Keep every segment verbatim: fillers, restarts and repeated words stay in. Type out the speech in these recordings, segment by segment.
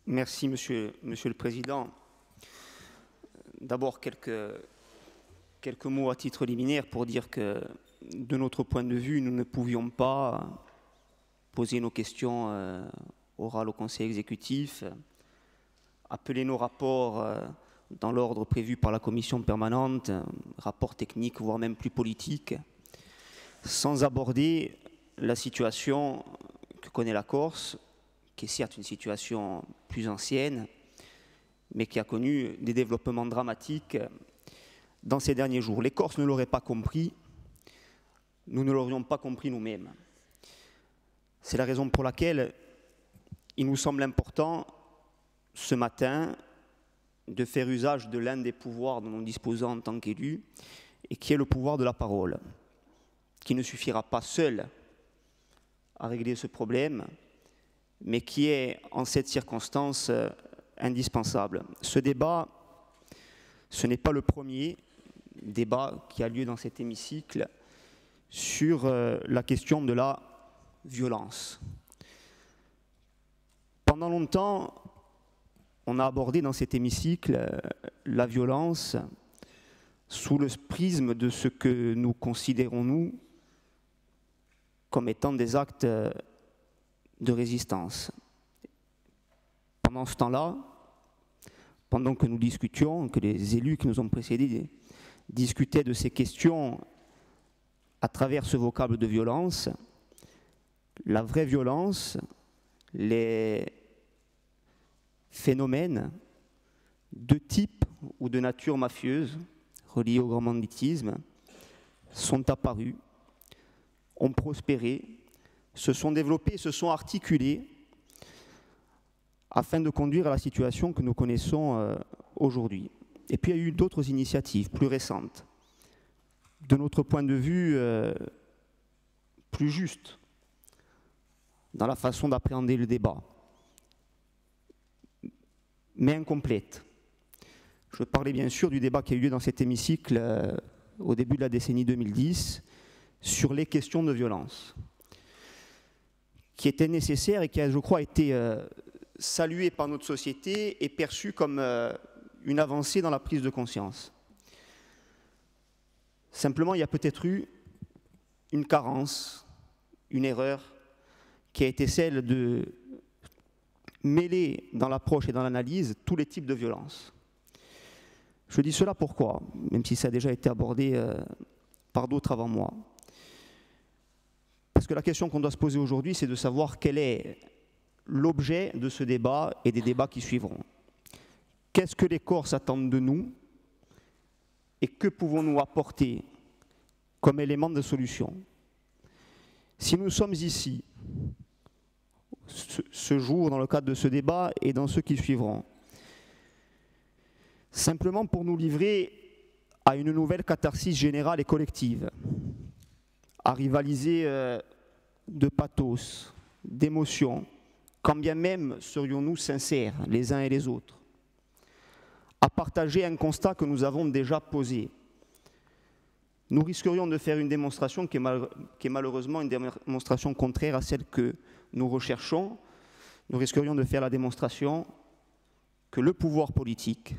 Merci, Monsieur, Monsieur le Président. D'abord, quelques, quelques mots à titre liminaire pour dire que, de notre point de vue, nous ne pouvions pas poser nos questions euh, orales au Conseil exécutif, appeler nos rapports euh, dans l'ordre prévu par la Commission permanente, rapports techniques, voire même plus politiques, sans aborder la situation que connaît la Corse, qui est certes une situation plus ancienne, mais qui a connu des développements dramatiques dans ces derniers jours. Les Corses ne l'auraient pas compris, nous ne l'aurions pas compris nous-mêmes. C'est la raison pour laquelle il nous semble important, ce matin, de faire usage de l'un des pouvoirs dont nous disposons en tant qu'élus, et qui est le pouvoir de la parole, qui ne suffira pas seul à régler ce problème, mais qui est, en cette circonstance, euh, indispensable. Ce débat, ce n'est pas le premier débat qui a lieu dans cet hémicycle sur euh, la question de la violence. Pendant longtemps, on a abordé dans cet hémicycle euh, la violence sous le prisme de ce que nous considérons, nous, comme étant des actes euh, de résistance. Pendant ce temps-là, pendant que nous discutions, que les élus qui nous ont précédés discutaient de ces questions à travers ce vocable de violence, la vraie violence, les phénomènes de type ou de nature mafieuse reliés au grand banditisme sont apparus, ont prospéré, se sont développés, se sont articulés afin de conduire à la situation que nous connaissons euh, aujourd'hui. Et puis il y a eu d'autres initiatives plus récentes, de notre point de vue euh, plus justes dans la façon d'appréhender le débat, mais incomplètes. Je parlais bien sûr du débat qui a eu lieu dans cet hémicycle euh, au début de la décennie deux mille dix sur les questions de violence, qui était nécessaire et qui a, je crois, été euh, salué par notre société et perçu comme euh, une avancée dans la prise de conscience. Simplement, il y a peut-être eu une carence, une erreur, qui a été celle de mêler dans l'approche et dans l'analyse tous les types de violences. Je dis cela pourquoi, même si ça a déjà été abordé euh, par d'autres avant moi. Parce que la question qu'on doit se poser aujourd'hui, c'est de savoir quel est l'objet de ce débat et des débats qui suivront. Qu'est-ce que les Corses attendent de nous et que pouvons-nous apporter comme élément de solution? Si nous sommes ici, ce, ce jour, dans le cadre de ce débat et dans ceux qui suivront, simplement pour nous livrer à une nouvelle catharsis générale et collective, à rivaliser euh, de pathos, d'émotions, quand bien même serions-nous sincères les uns et les autres, à partager un constat que nous avons déjà posé, nous risquerions de faire une démonstration qui est, mal, qui est malheureusement une démonstration contraire à celle que nous recherchons. Nous risquerions de faire la démonstration que le pouvoir politique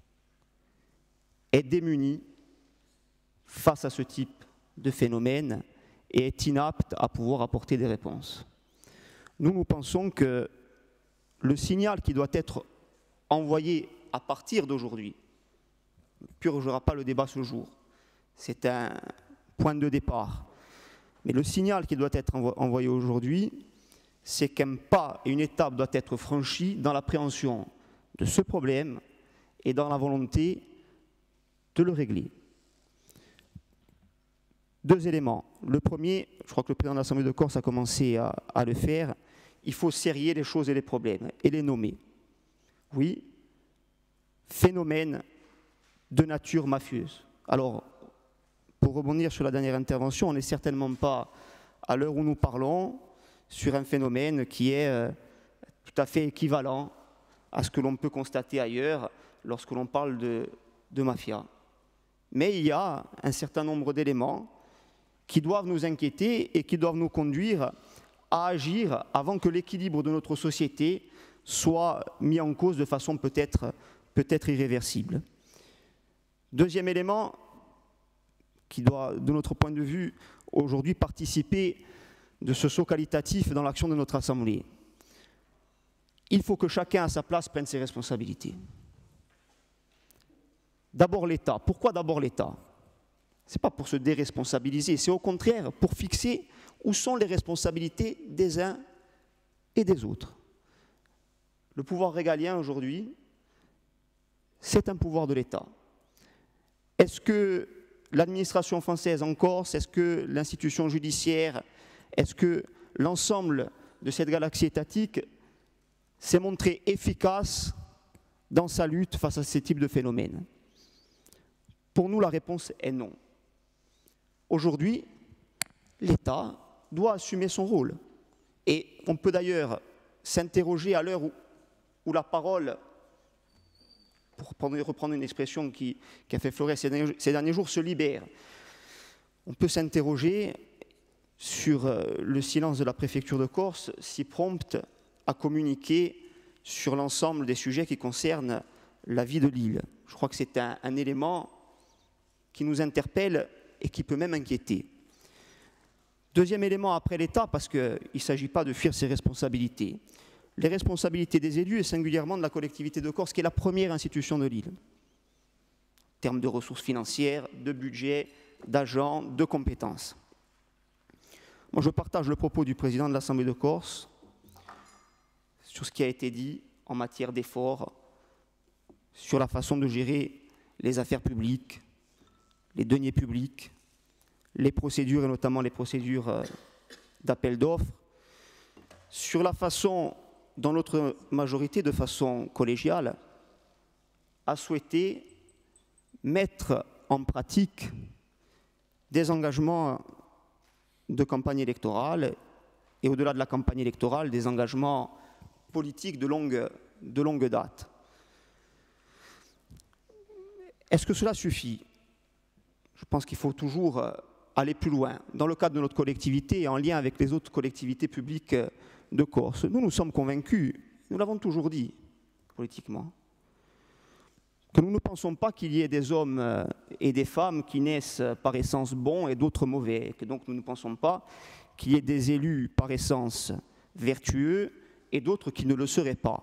est démuni face à ce type de phénomène et est inapte à pouvoir apporter des réponses. Nous, nous pensons que le signal qui doit être envoyé à partir d'aujourd'hui ne purgera pas le débat ce jour. C'est un point de départ. Mais le signal qui doit être envoyé aujourd'hui, c'est qu'un pas et une étape doit être franchie dans l'appréhension de ce problème et dans la volonté de le régler. Deux éléments. Le premier, je crois que le président de l'Assemblée de Corse a commencé à, à le faire, il faut sérier les choses et les problèmes et les nommer. Oui, phénomène de nature mafieuse. Alors, pour rebondir sur la dernière intervention, on n'est certainement pas, à l'heure où nous parlons, sur un phénomène qui est euh, tout à fait équivalent à ce que l'on peut constater ailleurs lorsque l'on parle de, de mafia. Mais il y a un certain nombre d'éléments qui doivent nous inquiéter et qui doivent nous conduire à agir avant que l'équilibre de notre société soit mis en cause de façon peut-être peut-être irréversible. Deuxième élément qui doit, de notre point de vue, aujourd'hui participer de ce saut qualitatif dans l'action de notre Assemblée. Il faut que chacun à sa place prenne ses responsabilités. D'abord l'État. Pourquoi d'abord l'État? Ce n'est pas pour se déresponsabiliser, c'est au contraire pour fixer où sont les responsabilités des uns et des autres. Le pouvoir régalien aujourd'hui, c'est un pouvoir de l'État. Est-ce que l'administration française en Corse, est-ce que l'institution judiciaire, est-ce que l'ensemble de cette galaxie étatique s'est montré efficace dans sa lutte face à ces types de phénomènes? Pour nous, la réponse est non. Aujourd'hui, l'État doit assumer son rôle. Et on peut d'ailleurs s'interroger à l'heure où, où la parole, pour reprendre une expression qui, qui a fait fleurir ces derniers, ces derniers jours, se libère. On peut s'interroger sur le silence de la préfecture de Corse, si prompte à communiquer sur l'ensemble des sujets qui concernent la vie de l'île. Je crois que c'est un, un élément qui nous interpelle et qui peut même inquiéter. Deuxième élément après l'État, parce qu'il ne s'agit pas de fuir ses responsabilités. Les responsabilités des élus et singulièrement de la collectivité de Corse, qui est la première institution de l'île. En termes de ressources financières, de budget, d'agents, de compétences. Moi, je partage le propos du président de l'Assemblée de Corse sur ce qui a été dit en matière d'efforts, sur la façon de gérer les affaires publiques, les deniers publics, les procédures, et notamment les procédures d'appel d'offres, sur la façon dont notre majorité, de façon collégiale, a souhaité mettre en pratique des engagements de campagne électorale et au-delà de la campagne électorale, des engagements politiques de longue, de longue date. Est-ce que cela suffit? Je pense qu'il faut toujours aller plus loin. Dans le cadre de notre collectivité et en lien avec les autres collectivités publiques de Corse, nous nous sommes convaincus, nous l'avons toujours dit politiquement, que nous ne pensons pas qu'il y ait des hommes et des femmes qui naissent par essence bons et d'autres mauvais, et que donc nous ne pensons pas qu'il y ait des élus par essence vertueux et d'autres qui ne le seraient pas.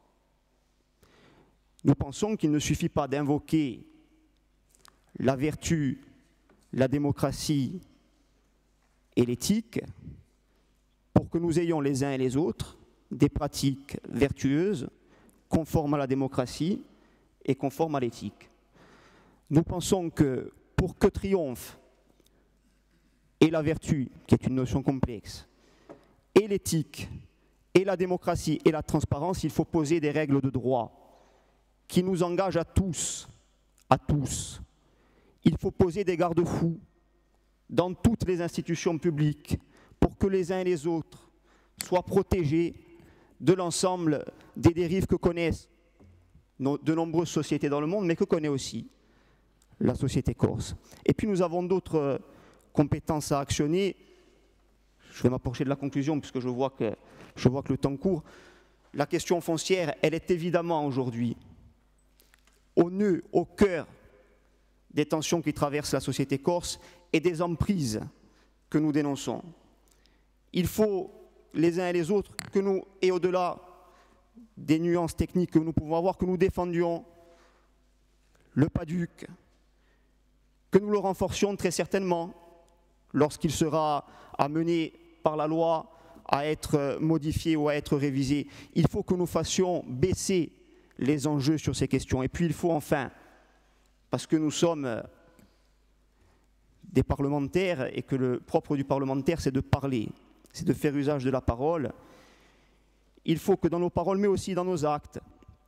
Nous pensons qu'il ne suffit pas d'invoquer la vertu, la démocratie et l'éthique pour que nous ayons les uns et les autres des pratiques vertueuses, conformes à la démocratie et conformes à l'éthique. Nous pensons que pour que triomphe et la vertu, qui est une notion complexe, et l'éthique, et la démocratie et la transparence, il faut poser des règles de droit qui nous engagent à tous, à tous. Il faut poser des garde-fous dans toutes les institutions publiques pour que les uns et les autres soient protégés de l'ensemble des dérives que connaissent de nombreuses sociétés dans le monde, mais que connaît aussi la société corse. Et puis nous avons d'autres compétences à actionner. Je vais m'approcher de la conclusion puisque je vois que, je vois que le temps court. La question foncière, elle est évidemment aujourd'hui au nœud, au cœur des tensions qui traversent la société corse et des emprises que nous dénonçons. Il faut les uns et les autres que nous, et au-delà des nuances techniques que nous pouvons avoir, que nous défendions le PADUC, que nous le renforcions très certainement lorsqu'il sera amené par la loi à être modifié ou à être révisé. Il faut que nous fassions baisser les enjeux sur ces questions. Et puis il faut enfin, parce que nous sommes des parlementaires et que le propre du parlementaire c'est de parler, c'est de faire usage de la parole, il faut que dans nos paroles mais aussi dans nos actes,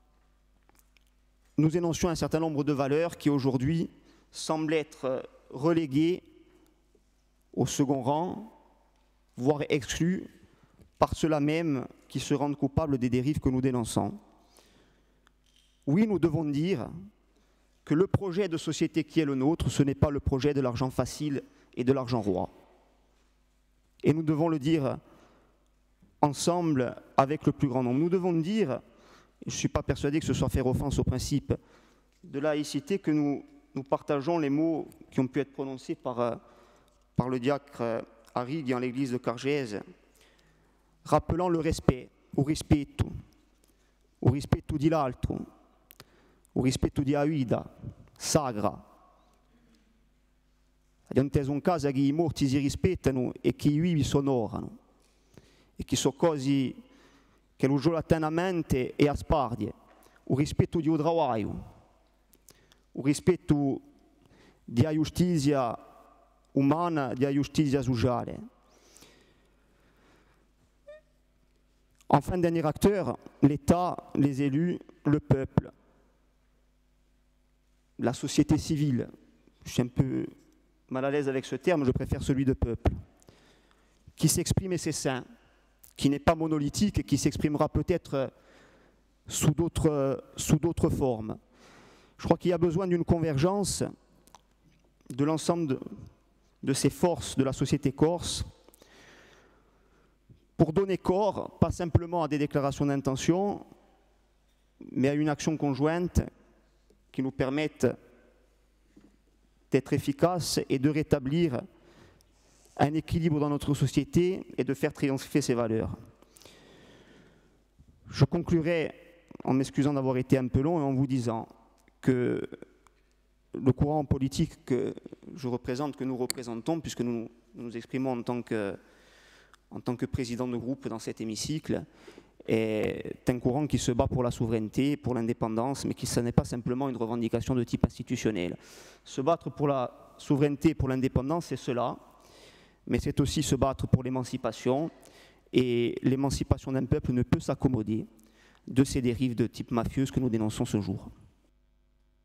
nous énoncions un certain nombre de valeurs qui aujourd'hui semblent être reléguées au second rang, voire exclues par ceux-là même qui se rendent coupables des dérives que nous dénonçons. Oui, nous devons dire que le projet de société qui est le nôtre, ce n'est pas le projet de l'argent facile et de l'argent roi. Et nous devons le dire ensemble avec le plus grand nombre. Nous devons dire, je ne suis pas persuadé que ce soit faire offense au principe de laïcité, que nous, nous partageons les mots qui ont pu être prononcés par, par le diacre Arrighi dans l'église de Cargèse, rappelant le respect, o rispetto, o rispetto di l'altro, o rispetto di Aida, sagra. Abbiamo inteso un caso che i morti si rispettano e che i vivi si onorano, e che sono cose che lo giuro attentamente e a spardie, o rispetto di Odrawaio, o rispetto di giustizia umana, di giustizia sociale. Enfin, dernier acteur, l'État, les élus, le peuple, la société civile. Je suis un peu mal à l'aise avec ce terme, je préfère celui de peuple, qui s'exprime et c'est sain, qui n'est pas monolithique et qui s'exprimera peut-être sous d'autres sous d'autres formes. Je crois qu'il y a besoin d'une convergence de l'ensemble de, de ces forces de la société corse pour donner corps, pas simplement à des déclarations d'intention, mais à une action conjointe qui nous permette d'être efficaces et de rétablir un équilibre dans notre société et de faire triompher ses valeurs. Je conclurai en m'excusant d'avoir été un peu long et en vous disant que le courant politique que je représente, que nous représentons, puisque nous nous exprimons en tant que, en tant que président de groupe dans cet hémicycle, est un courant qui se bat pour la souveraineté, pour l'indépendance, mais qui ce n'est pas simplement une revendication de type institutionnel. Se battre pour la souveraineté et pour l'indépendance, c'est cela, mais c'est aussi se battre pour l'émancipation, et l'émancipation d'un peuple ne peut s'accommoder de ces dérives de type mafieuse que nous dénonçons ce jour.